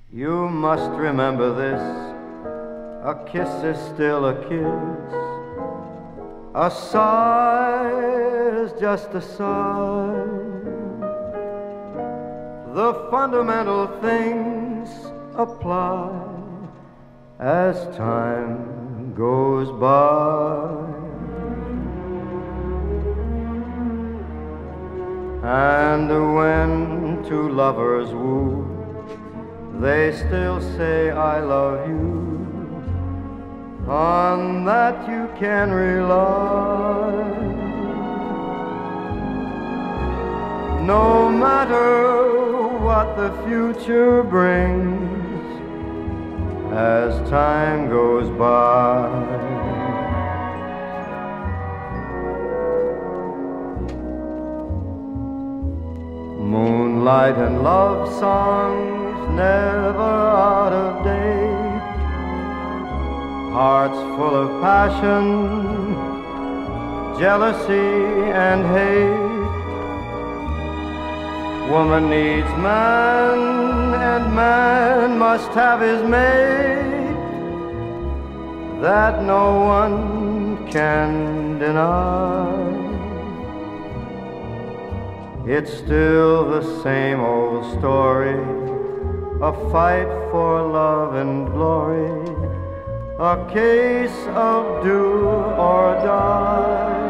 You must remember this, a kiss is still a kiss. A sigh is just a sigh. The fundamental things apply as time goes by. And when two lovers woo, they still say I love you. On that you can rely. No matter what the future brings as time goes by. Moonlight and love songs never out of date. Hearts full of passion, jealousy and hate. Woman needs man, and man must have his mate. That no one can deny. It's still the same old story, a fight for love and glory, a case of do or die.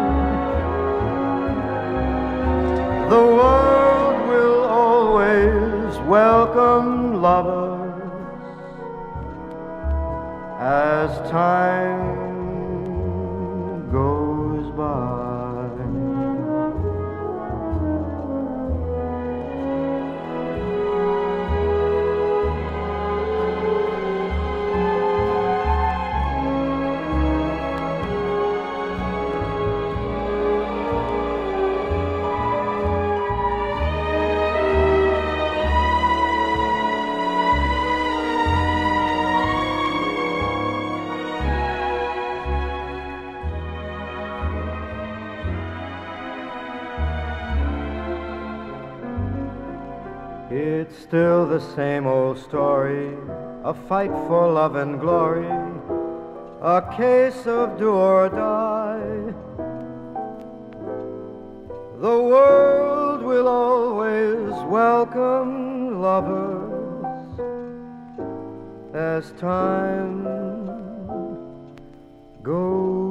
The world will always welcome lovers as time goes by. It's still the same old story, a fight for love and glory, a case of do or die. The world will always welcome lovers as time goes